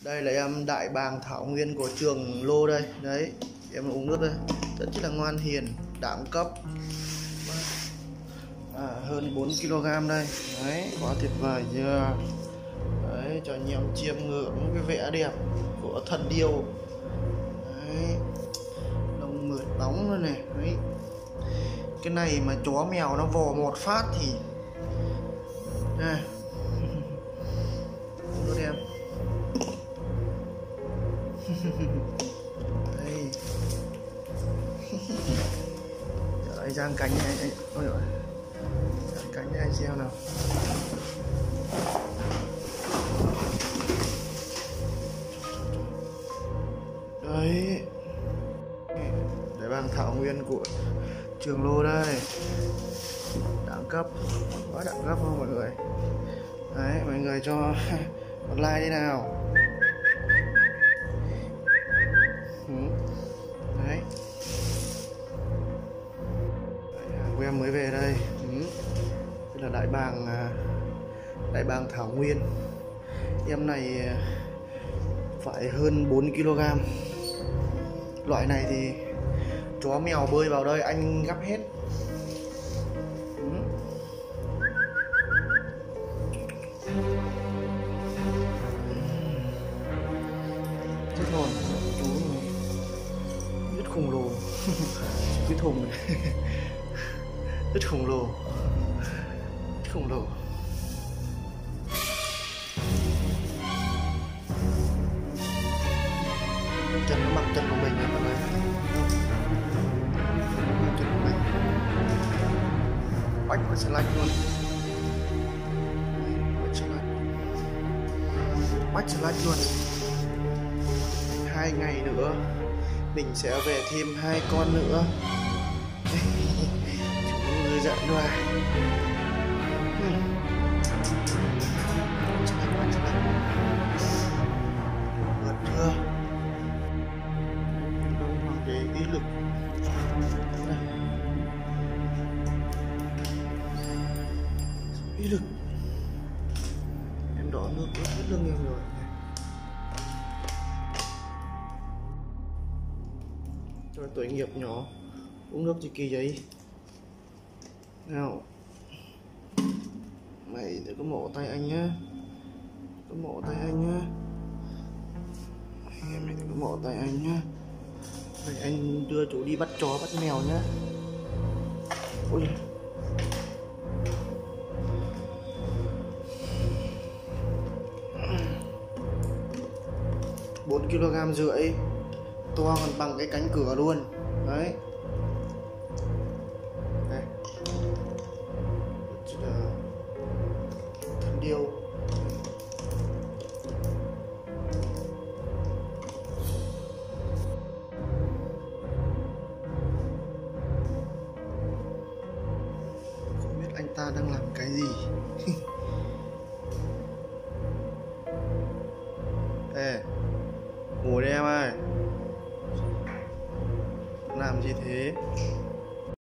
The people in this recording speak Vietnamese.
Đây là em đại bàng thảo nguyên của Trường Lô đây. Đấy, em uống nước đây. Rất là ngoan hiền, đẳng cấp. Hơn 4 kg đây. Đấy, quá tuyệt vời chưa? Đấy, cho anh em chiêm ngưỡng cái vẻ đẹp của thần điêu. Đấy, lông mượt bóng luôn này. Đấy, cái này mà chó mèo nó vồ một phát thì đây. Nước em. Đây. Đấy, giang cánh này anh. Ôi giời. Giang cánh này anh xem nào. Đấy. Đại bàng thảo nguyên của Trường Lô đây. Đẳng cấp, quá đẳng cấp không mọi người. Đấy, mọi người cho một like đi nào. Đấy, hàng của em mới về đây. Đây là đại bàng thảo nguyên. Em này phải hơn 4 kg. Loại này thì chó mèo bơi vào đây anh gắp hết. Rất ngon, chú này rất khổng lồ. Cái thùng này rất khổng lồ, rất khổng lồ. Chân nó bằng chân của mình đấy mọi người. Chân của mình bách và slide luôn. Bách slide luôn. 2 ngày nữa mình sẽ về thêm 2 con nữa. Chú giận rồi. Vượt chưa? Bằng cái ý lực. Ý lực. Em đỏ nước ướt hết lưng em rồi. Cho tội nghiệp nhỏ uống nước thì kỳ giấy nào. Mày đừng có mổ tay anh nhá, có mổ tay anh nhá. Em này đừng có mổ tay anh nhá. Vậy anh đưa chú đi bắt chó bắt mèo nhá. Ôi, 4,5 kg, to còn bằng cái cánh cửa luôn. Đấy. Đây. Rất là thân điêu. Không biết anh ta đang làm cái gì. Ê, ngồi đây em ơi. Làm gì thế?